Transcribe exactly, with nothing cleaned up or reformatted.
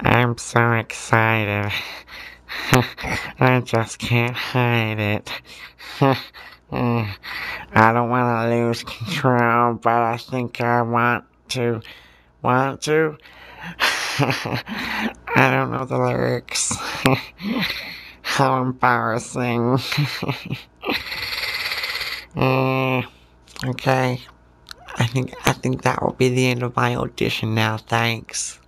I'm so excited. I just can't hide it. I don't want to lose control, but I think I want to. Want to? I don't know the lyrics. How embarrassing. Uh, okay. I think I think that will be the end of my audition now. Thanks.